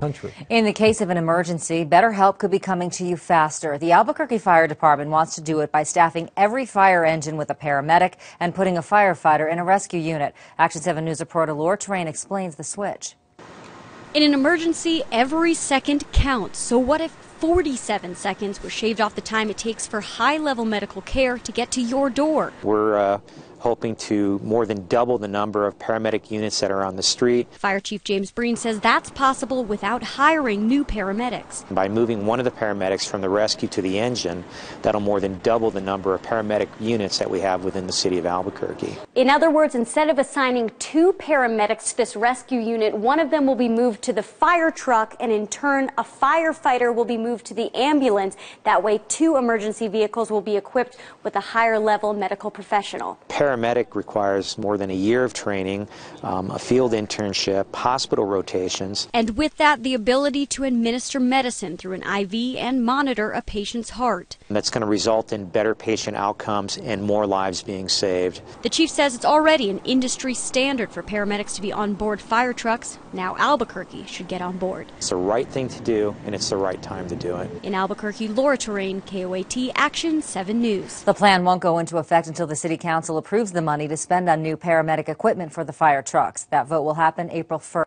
country. In the case of an emergency, better help could be coming to you faster. The Albuquerque Fire Department wants to do it by staffing every fire engine with a paramedic and putting a firefighter in a rescue unit. Action 7 News reporter Laura Terrain explains the switch. In an emergency, every second counts. So what if 47 seconds was shaved off the time it takes for high-level medical care to get to your door? We're hoping to more than double the number of paramedic units that are on the street. Fire Chief James Breen says that's possible without hiring new paramedics. By moving one of the paramedics from the rescue to the engine, that'll more than double the number of paramedic units that we have within the city of Albuquerque. In other words, instead of assigning 2 paramedics to this rescue unit, one of them will be moved to the fire truck, and in turn, a firefighter will be moved to the ambulance. That way, 2 emergency vehicles will be equipped with a higher level medical professional. Paramedic requires more than a year of training, a field internship, hospital rotations. And with that, the ability to administer medicine through an IV and monitor a patient's heart. That's going to result in better patient outcomes and more lives being saved. The chief says it's already an industry standard for paramedics to be on board fire trucks. Now Albuquerque should get on board. It's the right thing to do, and it's the right time to do it. In Albuquerque, Laura Terrain, KOAT, Action 7 News. The plan won't go into effect until the City Council approves the money to spend on new paramedic equipment for the fire trucks. That vote will happen April 1st.